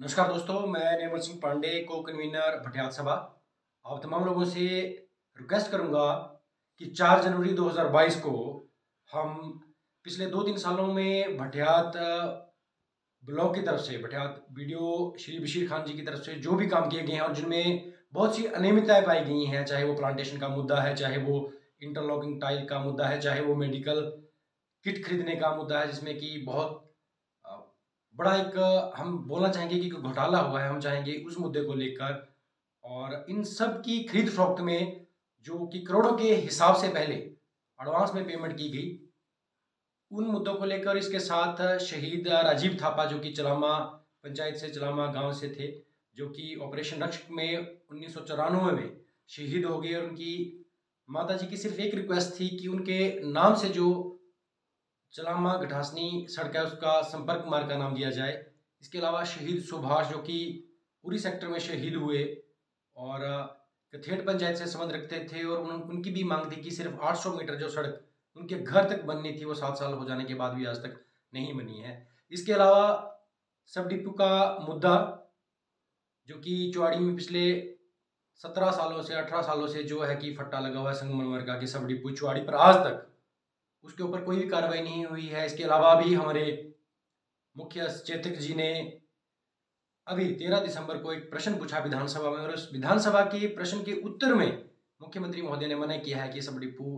नमस्कार दोस्तों, मैं निर्मल सिंह पांडे, को कन्वीनर भटियात सभा। आप तमाम लोगों से रिक्वेस्ट करूंगा कि 4 जनवरी 2022 को हम पिछले 2-3 सालों में भटियात ब्लॉक की तरफ से, भटियात बीडीओ श्री बशीर खान जी की तरफ से जो भी काम किए गए हैं और जिनमें बहुत सी अनियमितताएं पाई गई हैं, चाहे वो प्लांटेशन का मुद्दा है, चाहे वो इंटरलॉकिंग टाइल का मुद्दा है, चाहे वो मेडिकल किट खरीदने का मुद्दा है, जिसमें कि बहुत बड़ा एक हम बोलना चाहेंगे कि घोटाला हुआ है। हम चाहेंगे उस मुद्दे को लेकर, और इन सब की खरीद फरोख्त में जो कि करोड़ों के हिसाब से पहले एडवांस में पेमेंट की गई, उन मुद्दों को लेकर। इसके साथ शहीद राजीव थापा, जो कि चलामा पंचायत से, चलामा गांव से थे, जो कि ऑपरेशन रक्षक में 1994 में शहीद हो गए। और उनकी माता जी की सिर्फ एक रिक्वेस्ट थी कि उनके नाम से जो चलामा गठासनी सड़क है उसका संपर्क मार्ग का नाम दिया जाए। इसके अलावा शहीद सुभाष, जो कि उरी सेक्टर में शहीद हुए और कथेड़ पंचायत से संबंध रखते थे, और उनकी भी मांग थी कि सिर्फ 800 मीटर जो सड़क उनके घर तक बननी थी, वो 7 साल हो जाने के बाद भी आज तक नहीं बनी है। इसके अलावा सब डिपो का मुद्दा, जो कि चुवाड़ी में पिछले 17 सालों से, 18 सालों से जो है कि फट्टा लगा हुआ है संगमरमर का कि सब डिपो चुवाड़ी पर, आज तक उसके ऊपर कोई भी कार्रवाई नहीं हुई है। इसके अलावा भी हमारे मुख्य सचेतक जी ने अभी 13 दिसंबर को एक प्रश्न पूछा विधानसभा में, और उस विधानसभा के प्रश्न के उत्तर में मुख्यमंत्री महोदय ने मना किया है कि सब डिपो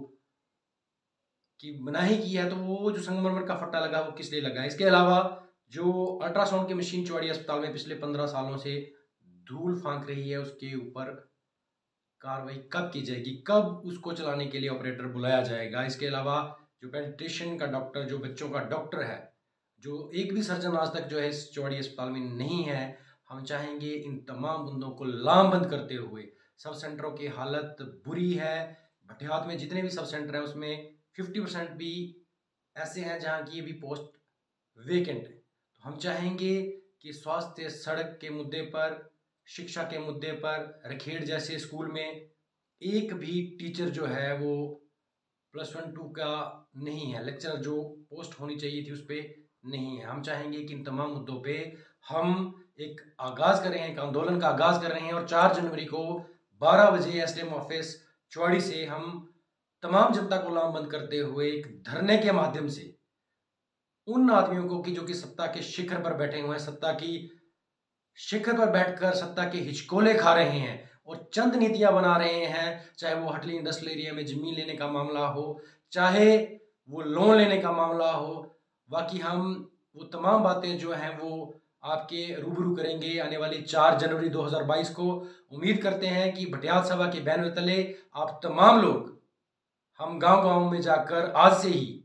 की मनाही की है, तो वो जो संगमरमर का फट्टा लगा वो किस लिए लगा है। इसके अलावा जो अल्ट्रासाउंड की मशीन चौड़ी अस्पताल में पिछले 15 सालों से धूल फांक रही है, उसके ऊपर कार्रवाई कब की जाएगी, कब उसको चलाने के लिए ऑपरेटर बुलाया जाएगा। इसके अलावा जो पेडिट्रिशियन का डॉक्टर, जो बच्चों का डॉक्टर है, जो एक भी सर्जन आज तक जो है इस चौड़ी अस्पताल में नहीं है। हम चाहेंगे इन तमाम मुद्दों को लामबंद करते हुए, सब सेंटरों की हालत बुरी है। भटियात में जितने भी सब सेंटर हैं उसमें 50% भी ऐसे हैं जहाँ की अभी पोस्ट वेकेंट है। तो हम चाहेंगे कि स्वास्थ्य, सड़क के मुद्दे पर, शिक्षा के मुद्दे पर, रखेड़ जैसे स्कूल में एक भी टीचर जो है वो +1-2 का नहीं है, लेक्चरर जो पोस्ट होनी चाहिए थी उस पर नहीं है। हम चाहेंगे कि इन तमाम मुद्दों पे हम एक आगाज कर रहे हैं, एक आंदोलन का आगाज कर रहे हैं, और 4 जनवरी को 12 बजे एसडीएम ऑफिस चुवाड़ी से हम तमाम जनता को लामबंद करते हुए एक धरने के माध्यम से उन आदमियों को कि जो कि सत्ता के शिखर पर बैठे हुए हैं, सत्ता की शिखर पर बैठकर सत्ता के हिचकोले खा रहे हैं और चंद नीतियां बना रहे हैं, चाहे वो हटली इंडस्ट्रियल एरिया में जमीन लेने का मामला हो, चाहे वो लोन लेने का मामला हो। बाकी हम वो तमाम बातें जो हैं वो आपके रूबरू करेंगे आने वाली 4 जनवरी 2022 को। उम्मीद करते हैं कि भटियात सभा के बैनर तले आप तमाम लोग, हम गांव-गांव में जाकर आज से ही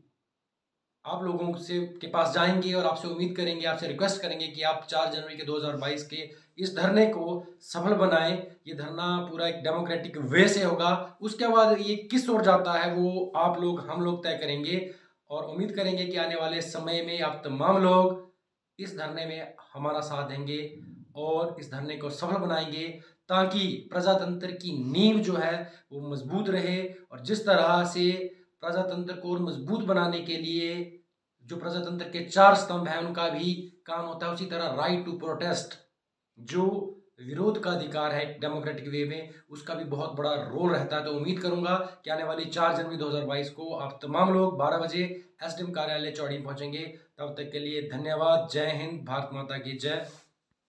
आप लोगों से के पास जाएंगे और आपसे उम्मीद करेंगे, आपसे रिक्वेस्ट करेंगे कि आप 4 जनवरी के 2022 के इस धरने को सफल बनाएं। ये धरना पूरा एक डेमोक्रेटिक वे से होगा। उसके बाद ये किस ओर जाता है वो आप लोग, हम लोग तय करेंगे, और उम्मीद करेंगे कि आने वाले समय में आप तमाम लोग इस धरने में हमारा साथ देंगे और इस धरने को सफल बनाएंगे, ताकि प्रजातंत्र की नींव जो है वो मजबूत रहे। और जिस तरह से प्रजातंत्र को और मजबूत बनाने के लिए जो प्रजातंत्र के 4 स्तंभ हैं उनका भी काम होता है, उसी तरह राइट टू प्रोटेस्ट, जो विरोध का अधिकार है डेमोक्रेटिक वे में, उसका भी बहुत बड़ा रोल रहता है। तो उम्मीद करूंगा कि आने वाली 4 जनवरी 2022 को आप तमाम लोग 12 बजे एसडीएम कार्यालय चौड़ी पहुंचेंगे। तब तक के लिए धन्यवाद। जय हिंद, भारत माता की जय।